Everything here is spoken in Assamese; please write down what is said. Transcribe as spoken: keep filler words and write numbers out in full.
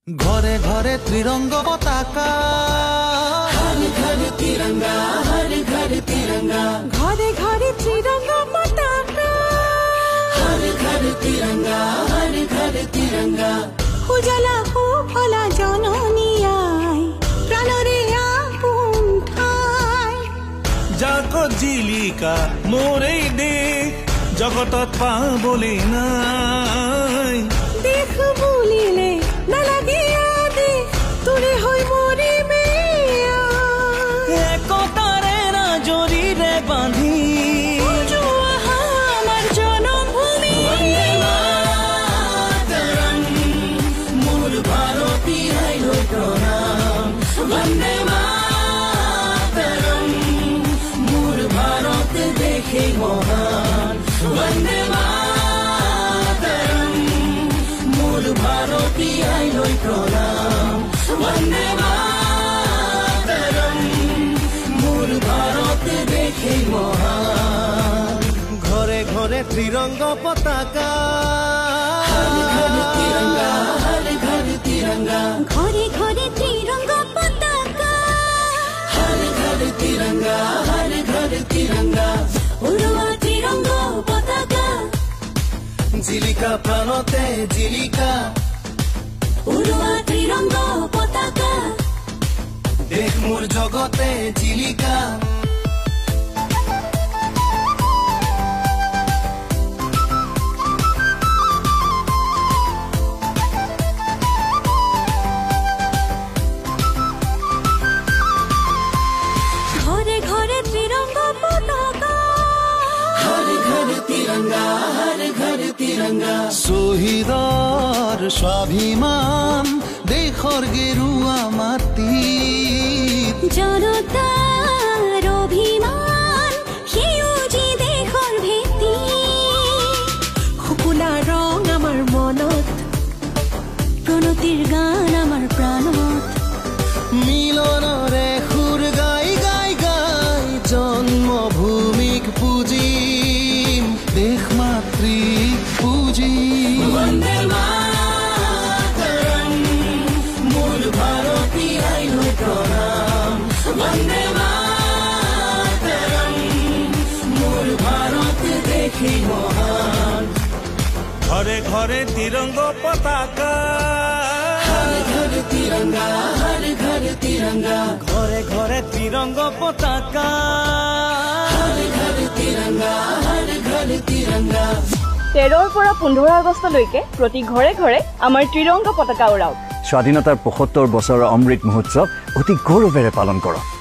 ঘরে ঘরে ত্রিরঙ্গ পতাকা, हर घर तिरंगा, हर घर तिरंगा, ঘরে ঘরে ত্রিরঙ্গ পতাকা, हर घर तिरंगा, हर घर तिरंगा, উজালা ভোলা জননিয়াই প্রাণরে আপন ঠাই। জাগো জিলিকা মোরেই দেশ, জগতত পাবলে নাই। দেখ বুলিলে নালাগে আদেশ, তোরে হৈ মৰিমে একতাৰে নাজৰিৰে বান্ধি জোৱা আমাৰ জনমভূমি। মোৰ ভাৰতী আইলৈ প্ৰণাম, বন্দে মাতৰম, মোৰ ভাৰত দেশে মহান, বন্দে মাতৰম, মোৰ ভাৰতী আইলৈ প্ৰণাম, বন্দে মাতৰম, মোৰ ভাৰত দেশে মহান। ঘরে ঘরে ত্রিরঙ্গ পতাকা, हर घर तिरंगा, हर घर तिरंगा, ঘরে ঘরে ত্রিরঙ্গ পতাকা, हर घर तिरंगा, हर घर तिरंगा, উড়োৱা ত্রিরঙ্গ পতাকা, জিলিকা প্রাণতে জিলিকা, উড়োৱা ত্রিরঙ্গ পতাকা, দেশ মোর জগতে জিলিকা। ঘরে ঘরে ত্রিরঙ্গ পতাকা, हर घर तिरंगा, हर घर तिरंगा, শহীদৰ স্বাভিমান দেশৰ গেৰুৱা মাটি, জনতাৰ অভিমান সেউজী দেশৰ ভেটি। শুকুলা ৰং আমাৰ মনত, প্ৰণতিৰ গান আমাৰ প্ৰাণত, মিলনৰে সুৰ গাই গাই গাই জন্মভূমিক পুজিম, দেশ মাতৃক পুজিম। বন্দে মাতরম, মোৰ ভাৰতী আইলৈ প্ৰণাম, বন্দে মাতৰম, মোৰ ভাৰত দেশে মহান। ঘরে ঘরে ত্রিরঙ্গ পতাকা, हर घर तिरंगा, हर घर तिरंगा, ঘরে ঘরে ত্রিরঙ্গ পতাকা। हर घर तिरंगा, हर घर तिरंगा। তেৰৰ পৰা পোন্ধৰ আগষ্টলৈকে প্ৰতি ঘৰে ঘৰে আমাৰ ত্ৰিৰংগ পতাকা উৰাওক। স্বাধীনতাৰ পঁয়সত্তৰ বছৰৰ অমৃত মহোৎসৱ অতি গৌৰৱেৰে পালন কৰক।